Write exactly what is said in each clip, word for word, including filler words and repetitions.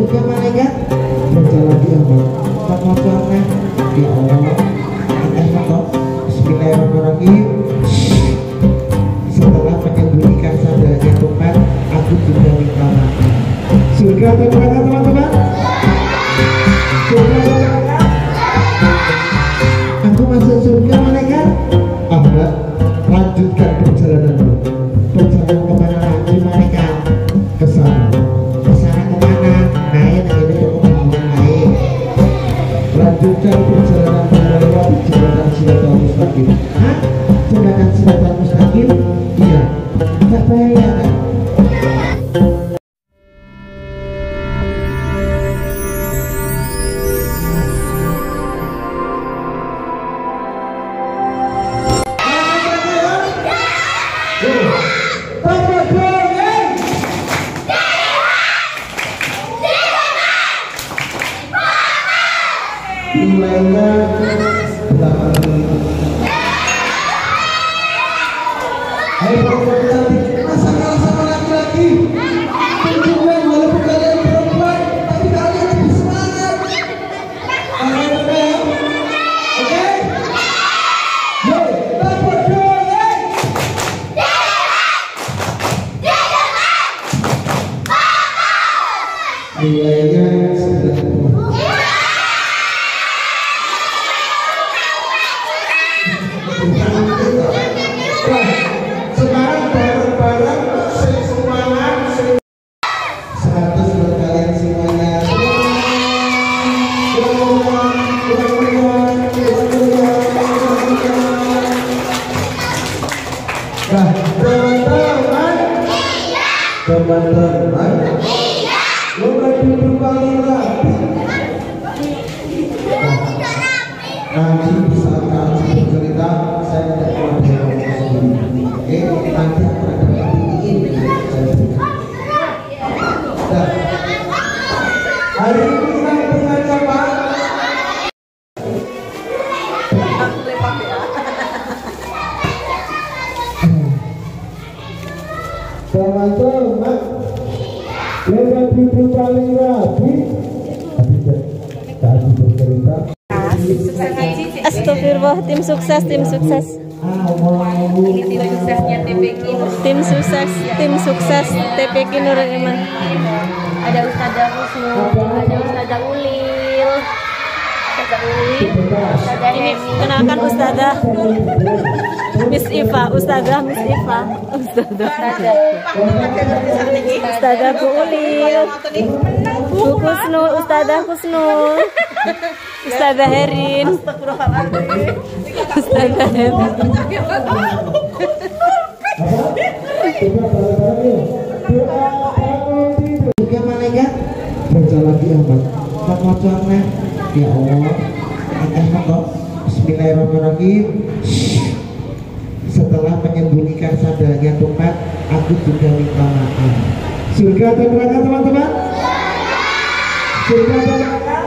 surga malaikat berjalan di aman memocornya ya Allah eh maka bismillahirrahmanirrahim. Setelah menyembunyikan sandalnya tempat aku juga minta maaf. Surga atau neraka teman-teman? Surga atau neraka? Aku masuk surga malaikat. Ah enggak, lanjutkan perjalananmu. Perjalanan kemana lagi malaikat? Kesana. Kesana kemana? Naik lagi ke pembangunan naik. Lanjutkan perjalanan melewati jembatan Siratal Mustaqim. Hah? Jembatan Siratal Mustaqim? Iya. Tak bahaya kan? Teman-teman, lewat ibu paling rapi tadi bercerita. Astagfirullah, tim sukses, tim sukses. Ini tim suksesnya T P K. Tim sukses, tim sukses T P K Nurul Iman. Ada Ustazah Husnul, ada Ustazah Ulil, Ustazah Ulil, Ustazah Hemi. Kenalkan Ustazah Miss Iva, Ustazah Miss Iva, Ustazah Ustazah Bu Ulil, Bu Kusnul, Ustazah Kusnul, Ustazah Herin, Ustazah Herin. Surga malaikat berjalan di aman memocornya ya Allah eh maka bismillahirrahmanirrahim. Setelah menyembunyikan sandalnya tempat aku juga minta maaf. Surga atau neraka teman-teman? Surga atau neraka?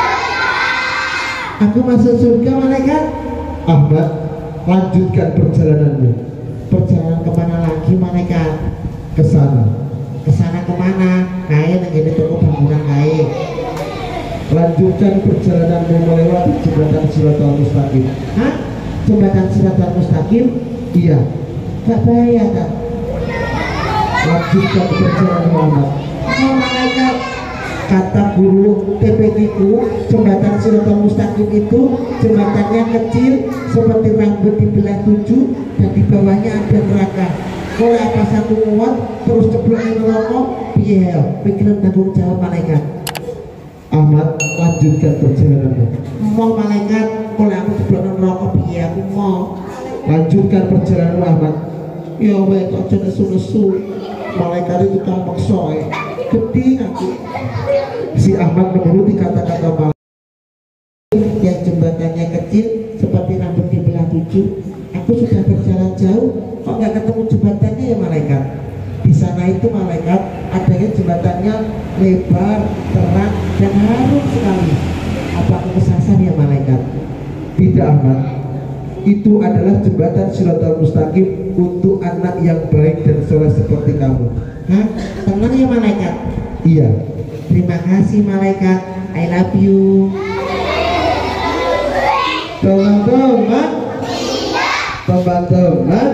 Aku masuk surga malaikat. Ah mbak, lanjutkan perjalananmu. Perjalanan kemana lagi malaikat? Kesana. Kesana kemana? Naik lagi ke bangunan naik. Lanjutkan perjalananmu melewati jembatan Siratal Mustaqim. Hah? Jembatan Siratal Mustaqim? Iya. Tak bahaya kan? Lanjutkan perjalanan Muhammad. Oh malaikat, kata guru T P K ku, jembatan Siratal Mustaqim itu jembatannya kecil seperti rambut dibelah tujuh dan di bawahnya ada neraka. Kalau apa satu muat terus ceblok neraka, piye pikiran tanggung jawab malaikat. Ahmad, lanjutkan perjalananmu. Mau malaikat, kalau aku ceblok neraka, piye aku mau. Lanjutkan perjalanan Ahmad. Ya weh, kok aja nesu-nesu. Malaikat itu tampak soe. Gede aku. Si Ahmad menuruti kata-kata malaikat. Yang jembatannya kecil seperti rambut dibelah tujuh. Aku sudah berjalan jauh, kok nggak ketemu jembatannya ya malaikat. Di sana itu malaikat adanya jembatannya lebar, terang, dan harum sekali. Apa aku kesasar ya malaikat? Tidak Ahmad. Itu adalah jembatan Siratal Mustaqim untuk anak yang baik dan soleh seperti kamu. Hah? Tenang ya malaikat? Iya. Terima kasih malaikat. I love you. Teman-teman, teman-teman,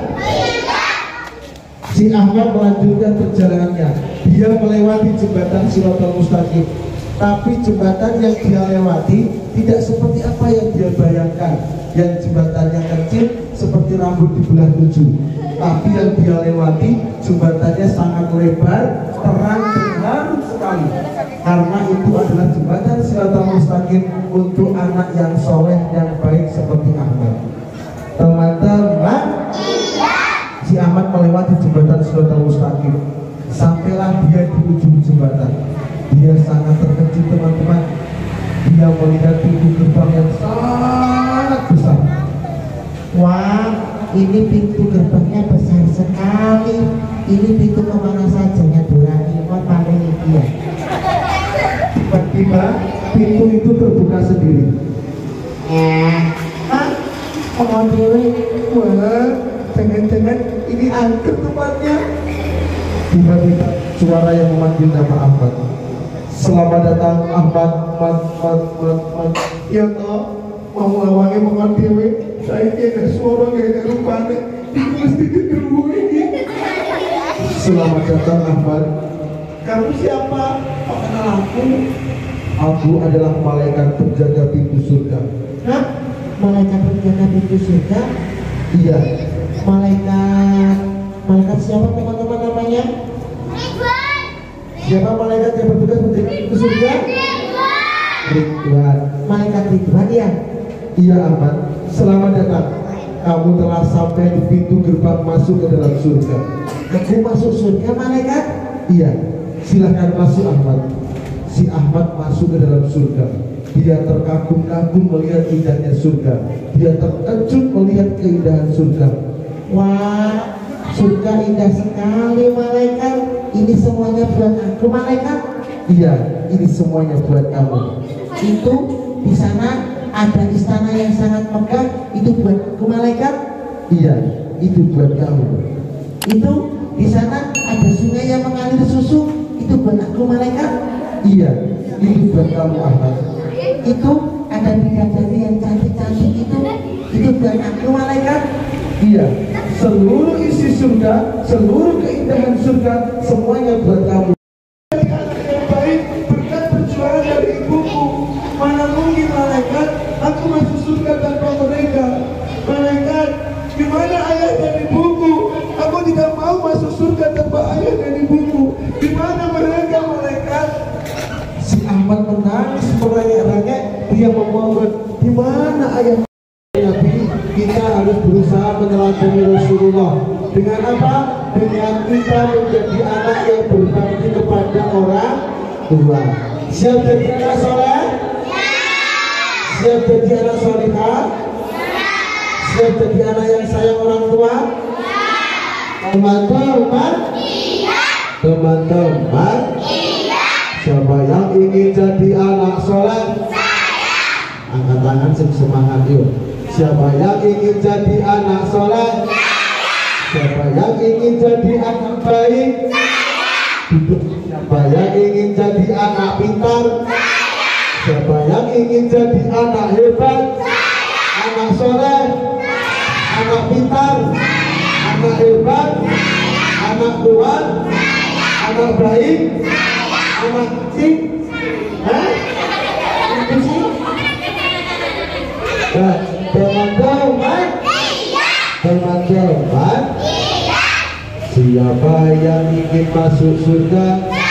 si Ahmad melanjutkan perjalanannya. Dia melewati jembatan Shiratal Mustaqim, tapi jembatan yang dia lewati tidak seperti apa yang dia bayangkan. Yang jembatannya kecil seperti rambut dibelah tujuh, tapi yang dia lewati jembatannya sangat lebar, terang dan harum sekali, karena itu adalah jembatan Shiratal Mustaqim untuk anak yang soleh dan baik seperti Ahmad. Teman-teman, si Ahmad melewati jembatan Shiratal Mustaqim. Sampailah dia di ujung jembatan. Dia sangat terkejut, teman-teman. Dia melihat pintu gerbang yang sangat besar. Wah, ini pintu gerbangnya besar sekali. Ini pintu kemana sajanya Doraemon paling dia. Tiba-tiba pintu itu terbuka sendiri. Ah, mohon dewi. Wah, jangan-jangan ini angker tempatnya. Tiba-tiba suara yang memanggil nama Ahmad. Selamat datang Ahmad, Ahmad, Ahmad, Ahmad, Ahmad. Ya toh, mau lawangi mohon dewi. Saya kira suara kayak rupanya. Mesti diterbu ini. Selamat datang Ahmad. Kamu siapa? Kok kenal aku? Aku adalah malaikat penjaga pintu surga. Hah? Malaikat penjaga pintu surga? Iya. Malaikat Malaikat siapa teman-teman namanya? Ridwan. Siapa malaikat yang bertugas menjaga pintu surga? Ridwan. Malaikat Ridwan ya? Iya Ahmad. Selamat datang. Kamu telah sampai di pintu gerbang masuk ke dalam surga. Aku masuk surga malaikat? Iya. Silahkan masuk Ahmad. Si Ahmad masuk ke dalam surga. Dia terkagum-kagum melihat indahnya surga. Dia terkejut melihat keindahan surga. Wah, surga indah sekali malaikat. Ini semuanya buat aku malaikat? Iya, ini semuanya buat kamu. Itu di sana ada istana yang sangat megah. Itu buat aku malaikat? Iya, itu buat kamu. Itu di sana ada sungai yang mengalir susu. Itu buat aku malaikat? Iya, itu buat kamu Ahmad. Itu ada bidadari yang cantik-cantik itu. Itu buat aku malaikat? Iya, seluruh isi surga, seluruh keindahan surga, semuanya buat kamu. Anak yang baik berkat perjuangan dari ibuku. Mana mungkin malaikat aku masuk surga tanpa mereka. Malaikat, gimana ayah dan ibuku? Aku tidak mau masuk surga tanpa ayah dan ibuku. Gimana mereka malaikat? Si Ahmad menangis merengek-rengek. Dia memohon, gimana ayah? Nabi, kita harus berusaha meneladani Rasulullah. Dengan apa? Dengan kita menjadi anak yang berbakti kepada orang tua. Siap jadi anak soleh? Siap jadi anak solihah? Siap jadi anak yang sayang orang tua? Teman-teman, teman-teman, siapa yang ingin jadi anak soleh? Angkat tangan semangat yuk. Siapa yang ingin jadi anak soleh? Siapa yang ingin jadi anak baik? Duduk. Siapa yang ingin jadi anak pintar? Siapa yang ingin jadi anak hebat? Anak soleh? Anak pintar? Anak hebat? Anak kuat? Anak baik? Anak kecil? Hah? Itu sih? Nah, teman-teman, teman-teman, siapa yang ingin masuk surga?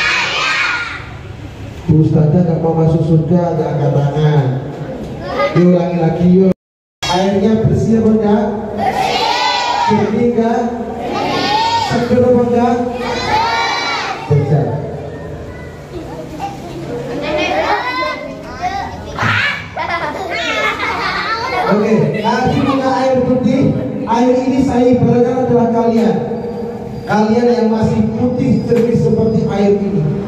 Ustazah gak mau masuk surga, gak angkat tangan. Yuk ulangi lagi yuk. Airnya bersih apa enggak? Jernih enggak? Seger apa enggak? Seger. Oke, nanti punya air putih. Air ini saya ibaratkan adalah kalian. Kalian yang masih putih jernih seperti air ini.